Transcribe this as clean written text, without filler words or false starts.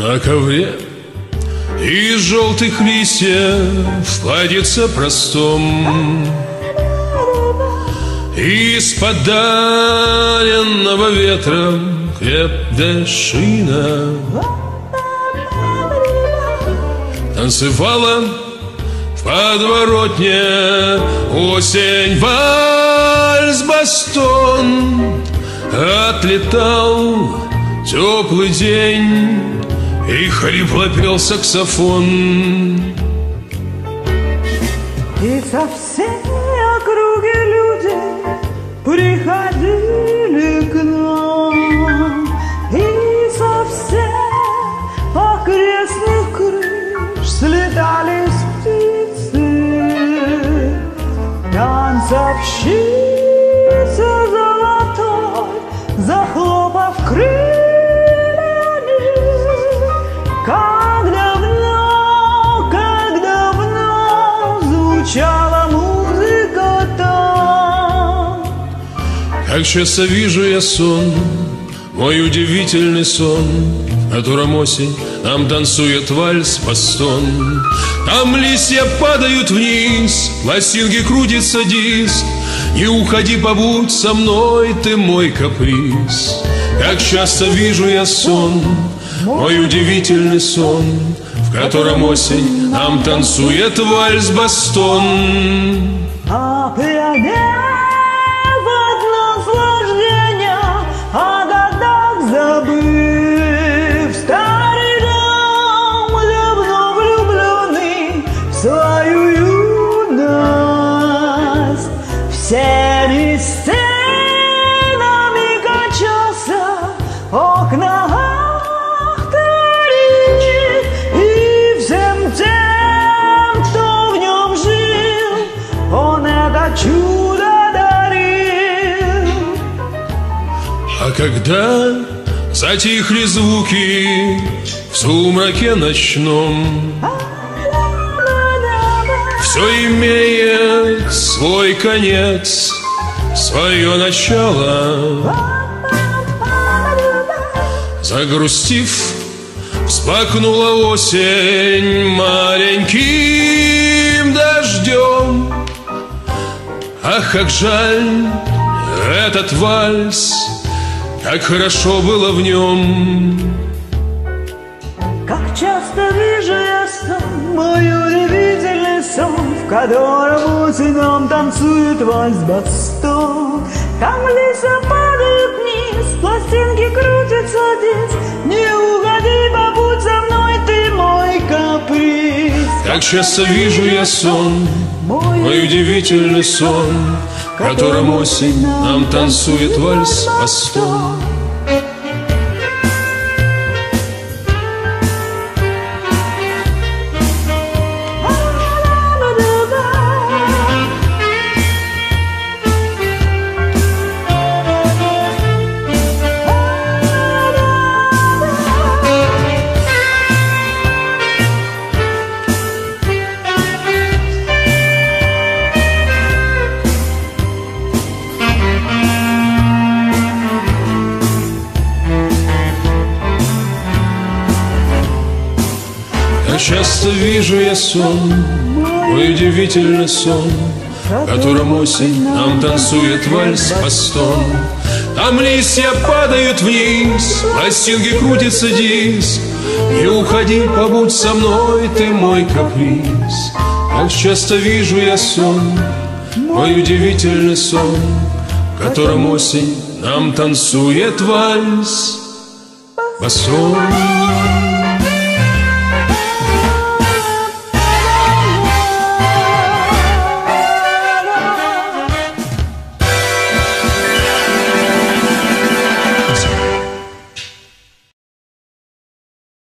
на ковре из желтых листьев платьице простом, из подаренного ветром крепкая шина танцевала в подворотне осень вальс-бастон. Отлетал теплый день, и хрипло пел саксофон. И со всей округи люди приходили к нам, и со всех окрестных крыш слетались птицы, танцовщица золотой, захлопав крыльями, как давно звучала музыка там. Как часто вижу я сон, мой удивительный сон, в котором осень нам танцует вальс-бастон. Там листья падают вниз, пластинки крутится диск. Не уходи, побудь со мной, ты мой каприз. Как часто вижу я сон, мой удивительный сон, в котором осень нам танцует вальс-бастон. Опьянев от наслаждения, о годах забыв, старый дом давно влюбленный в свою юность, всеми сценами кончался окна вторит, и всем тем, кто в нем жил, он это чудо дарил. А когда затихли звуки в сумраке ночном, все имеет свой конец, свое начало. Загрустив, вспахнула осень маленьким дождем. Ах, как жаль этот вальс, как хорошо было в нем. Как часто вижу я сон, мой удивительный сон, в котором осень нам танцует вальс-бастон. Там листья падают вниз, пластинки крутятся диск. Не уходи, побудь со мной, ты мой каприз. Как часто вижу я сон, мой удивительный сон, в котором осень нам танцует вальс-бастон. Часто вижу я сон, мой удивительный сон, в котором осень нам танцует вальс-бастон. Там листья падают вниз, пластинки крутится диск. Не уходи, побудь со мной, ты мой каприз. Как часто вижу я сон, мой удивительный сон, в котором осень нам танцует вальс-бастон.